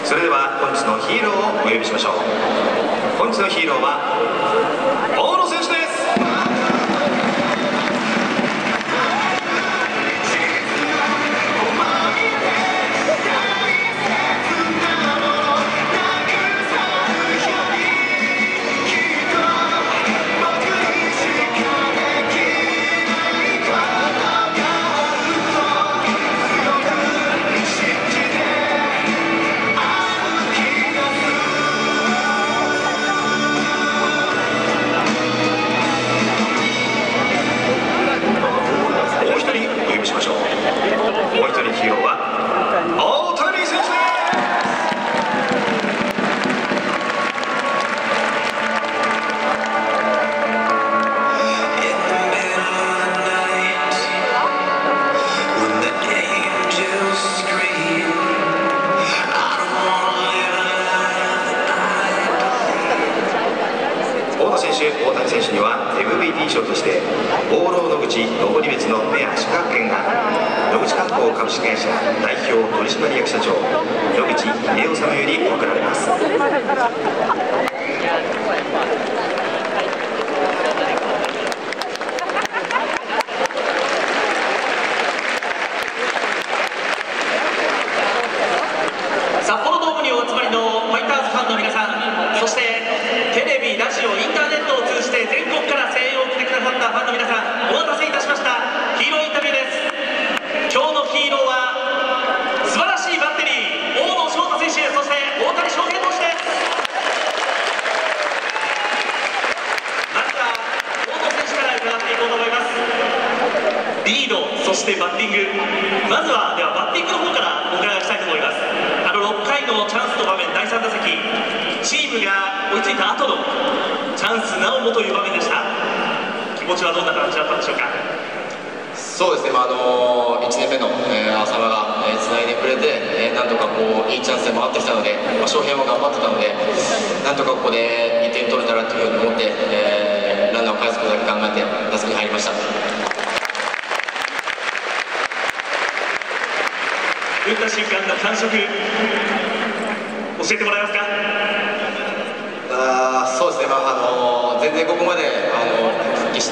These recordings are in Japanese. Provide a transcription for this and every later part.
それでは本日のヒーローをお呼びしましょう。本日のヒーローは大野選手です。大谷選手には MVP 賞として放浪野口登別のペア宿泊券が野口観光株式会社代表取締役社長野口秀夫様より贈られます。 札幌ドームにお集まりのファイターズファンの皆さん、そしてテレビ、ラジオ、インターネットを通じて全国から声援を送ってくださったファンの皆さん、お待たせいたしました。ヒーローインタビューです。今日のヒーローは素晴らしいバッテリー、大野翔太選手、そして大谷翔平投手です。まずは大野選手から伺っていこうと思います。リード、そしてバッティング、まずはではバッティングの方からお伺いしたいと思います。6回のチャンスの場面、第3打席、チームが追いついた後のチャンスなおもという場面でした。気持ちはどんな感じだったんでしょうか。 そうですね、1年目の、浅間がつないでくれて、なんとかいいチャンスで回ってきたので、翔平も頑張ってたので、なんとかここで2点取れたらというふうに思って、ランナーを返すことだけ考えて打席に入りました。 打った瞬間の感触、教えてもらえますか。 そうですね、全然ここまで復帰して、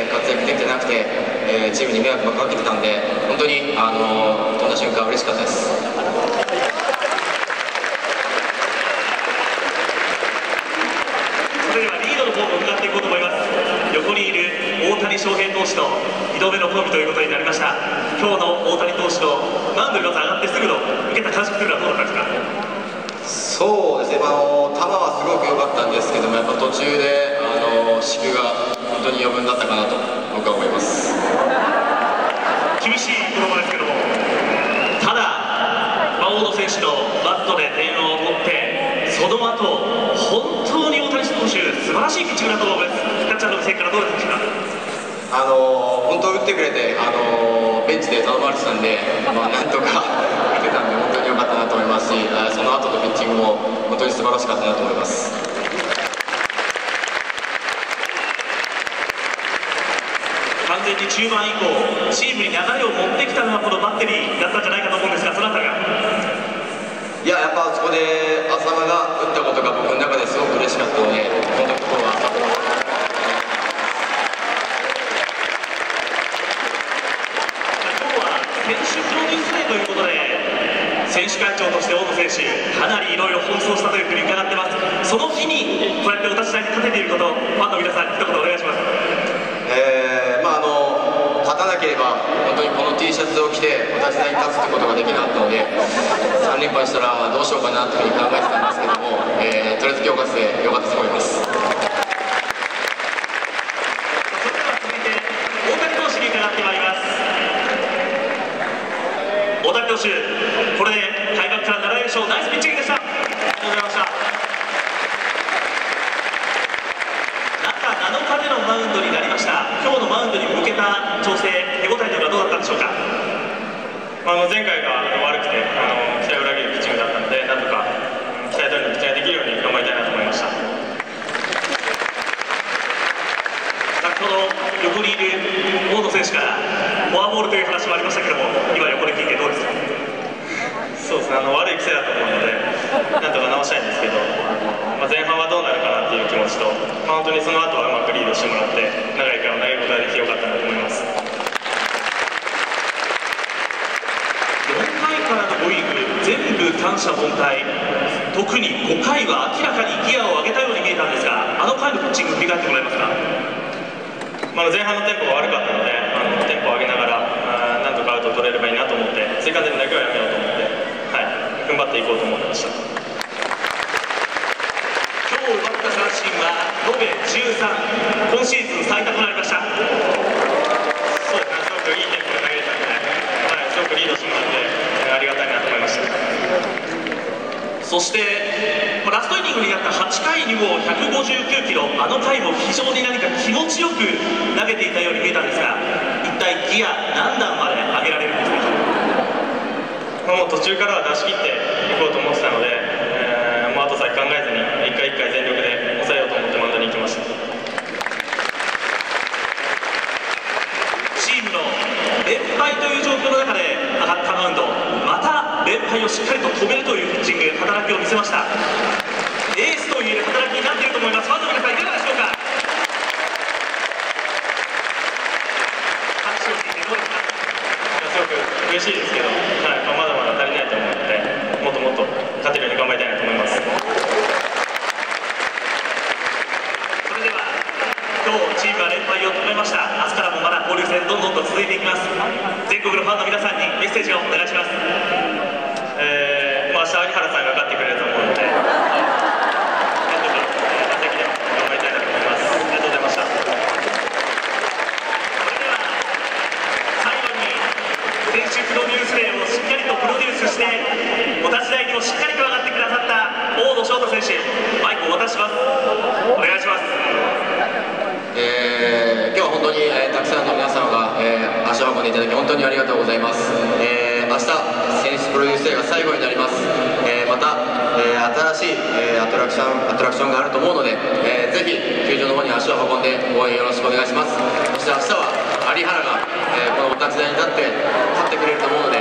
活躍できてなくて、チームに迷惑ばかけてたんで、本当に飛んだ瞬間嬉しかったです。 それではリードの方も伺っていこうと思います。横にいる大谷翔平投手と2度目のコンビということになりました。今日の大谷投手のマウンドにまず上がってすぐの受けた感触というのはどうだったんですか。 そうですね、球はすごく良かったんですけども、やっぱ途中で四球が本当に余分だったかなと僕は思います。 厳しい言葉ですけども、ただ大野選手のバットで点を取ってその後本当に大谷投手素晴らしいピッチングだと思います。キャッチャーの目線からどうだったでしょうか。 本当打ってくれて、ベンチで頼まれてたんで、なんとか打てたんで本当に良かったなと思いますし、その後のピッチングも本当に素晴らしかったなと思います。 完全に中盤以降チームに流れを持ってきたのはこのバッテリーだったんじゃないかと思うんですが、そのあたりが。 いや、やっぱそこで浅間が打ったことが僕の中ですごく嬉しかったので、本当に心は選手プロデュースデーということで、選手会長として大野選手、かなりいろいろ奔走したというふうに伺ってます。その日にこうやってお立ち台に立てていること、ファンの皆さんに一言お願いします。 勝たなければ本当にこの T シャツを着てお立ち台に立つってことができなかったので、3連敗したらどうしようかなというふうに考えてたんですけども、とりあえず今日勝ってよかったと思います。 大谷投手、これで開幕から7連勝、ナイスピッチングでした。ありがとうございました。中7日でのマウンドになりました。今日のマウンドに向けた調整、手応えというのはどうだったんでしょうか。 前回が悪くて期待を裏切るピッチングだったので、なんとか期待通りのピッチングができるように頑張りたいなと思いました。 先ほど横にいる大野選手からフォアボールという話もありましたけども、今横で聞いてどうですか。 そうですね、悪い癖だと思うので、 なんとか直したいんですけど、前半はどうなるかなっていう気持ちと、本当にその後はうまくリードしてもらって長い回を投げることができてよかったなと思います。 4回からのゴーイング全部三者凡退、特に5回は明らかにギアを上げたように見えたんですが、あの回のピッチング振り返ってもらえますか。 前半のテンポが悪かったので、テンポを上げながらなんとかアウトを取れればいいなと思って、追加点だけはやめようと思って、踏ん張っていこうと思ってました。 今日奪った三振は延べ13、今シーズン最多となりました。 そうですね、すごくいいテンポで投げれたので、すごくリードしてもらってありがたいなと思いました。 そしてラストイニングになった8回にも159キロ、あの回も非常に何か気持ちよく投げていたように見えたんですが、一体ギア何段まで上げられるんですか。 もう途中からは出し切っていこうと思ってたので、もうあと先考えずに一回一回全力で抑えようと思ってマウンドに行きました。 チームの連敗という状況の中で上がったマウンド、また連敗をしっかりと止めるというピッチング、働きを見せました。エースといえる働きになっていると思います。ファンの皆さんいかがでしょうか。拍手を聞いてどうですか。 すごく嬉しいですけど、まだまだ足りないと思うので、もっともっと勝てるように頑張りたいなと思います。 それでは今日チームは連敗を止めました。明日からもまだ交流戦どんどんと続いていきます。全国のファンの皆さんにメッセージをお願いします。 明日有原さんが勝ってくれると思うので、なんとか打席でも頑張りたいなと思います。ありがとうございました。 それでは最後に選手プロデュースデーをしっかりとプロデュースして、お立ち台にもしっかりと上がってくださった大野翔太選手、マイクをお渡しします。お願いします。 今日は本当に、たくさんの皆さんが、足を運んでいただき本当にありがとうございます。明日選手プロデュースデーが最後になります。また、新しい、アトラクションがあると思うので、ぜひ球場の方に足を運んで応援よろしくお願いします。そして明日は有原が、このお立ち台に立って勝ってくれると思うので